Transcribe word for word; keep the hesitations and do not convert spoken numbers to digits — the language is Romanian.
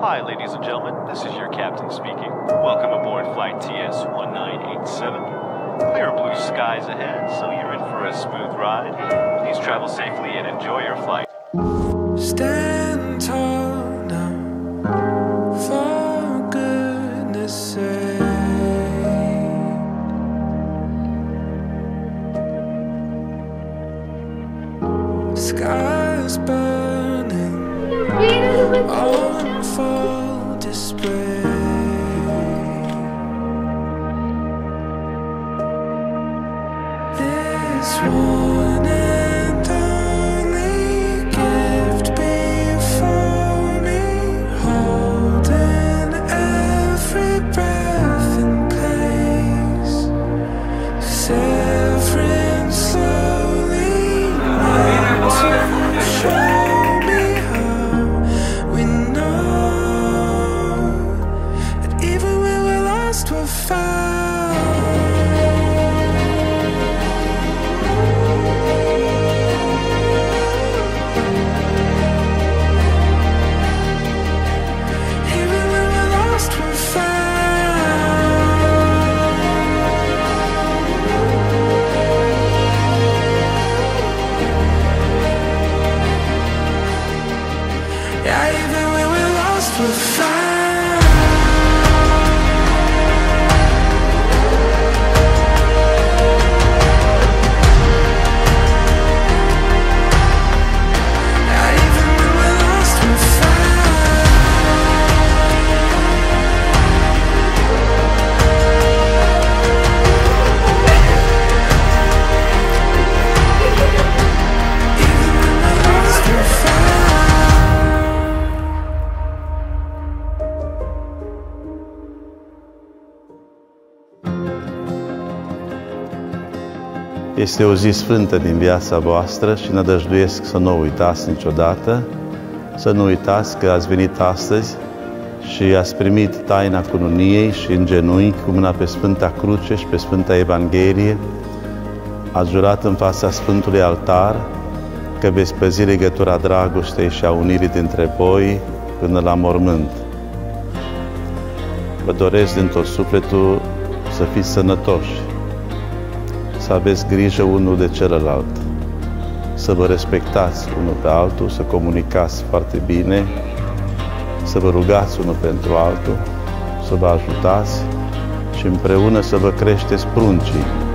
Hi, ladies and gentlemen. This is your captain speaking. Welcome aboard Flight T S one nine eight seven. Clear blue skies ahead, so you're in for a smooth ride. Please travel safely and enjoy your flight. Stand tall now, for goodness sake. Skies burning on full display. This one and only gift before me, holding every breath in place, severing slowly now to show me how we know that even when we're lost we're found. Yeah, even when we're lost, we're found. Yeah, even when we're lost, we're Even when we're lost, we're found. Este o zi sfântă din viața voastră și nădăjduiesc să nu o uitați niciodată, să nu uitați că ați venit astăzi și ați primit taina cununiei și în genunchi, cu mâna pe Sfânta Cruce și pe Sfânta Evanghelie, ați jurat în fața Sfântului Altar că veți păzi legătura dragostei și a unirii dintre voi până la mormânt. Vă doresc din tot sufletul să fiți sănătoși, să aveți grijă unul de celălalt, să vă respectați unul pe altul, să comunicați foarte bine, să vă rugați unul pentru altul, să vă ajutați și împreună să vă creșteți pruncii.